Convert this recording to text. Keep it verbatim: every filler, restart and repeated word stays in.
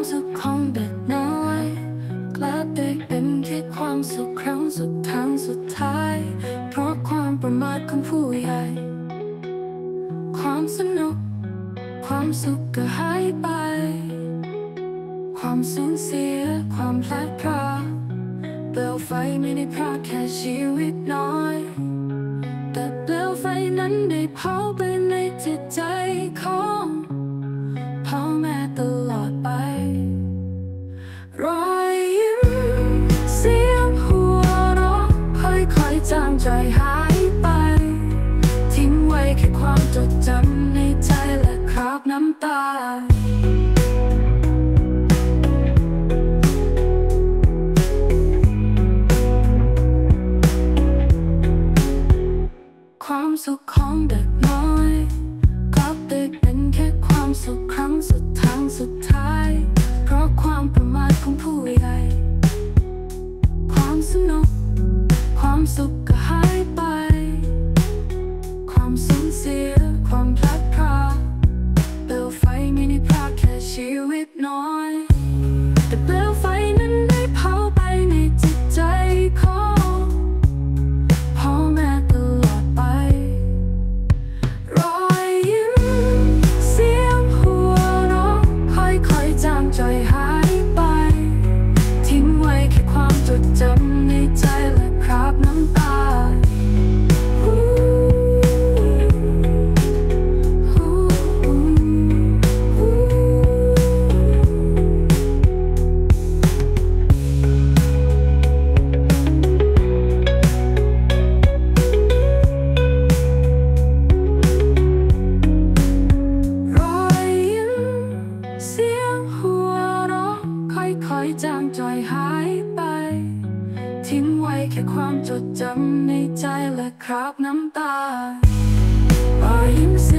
สุขของเด็กน้อยกลับได้เป็นแค่ความสุขครั้งสุดท้ายสุดท้ายเพราะความประมาทของผู้ใหญ่ความสนุกความสุขก็หายไปความสูญเสียความพลาดพลาดเปลวไฟไม่ได้พรากแค่ชีวิตน้อยแต่เปลวไฟนั้นได้เผาไปในจิตใจของพ่อแม่ตลอดไปรอยยิ้มเสียงหัวเราะค่อยๆจางใจหายไปทิ้งไว้แค่ความจดจำในใจและคราบน้ำตาความสุขของเด็กน้อยกลับได้เป็นแค่ความสุขครั้งสุดท้ายสุดท้ายเพราะความประมาทของผู้ใหญ่ความสนุกความสุขก็หายไปความสูญเสียความพลาดพลาดเปลวไฟไม่ได้พรากแค่ชีวิตน้อยแต่เปลวไฟนั้นได้เผาไปในจิตใจของพ่อแม่ตลอดไปรอยยิ้มเสียงหัวเราะค่อยๆจางใจหายไปทิ้งไว้แค่ความจดจำในใจและคราบน้ำตาค่อยๆจางจอยหายไปทิ้งไว้แค่ความจดจำในใจและคราบน้ำตารอยยิ้ม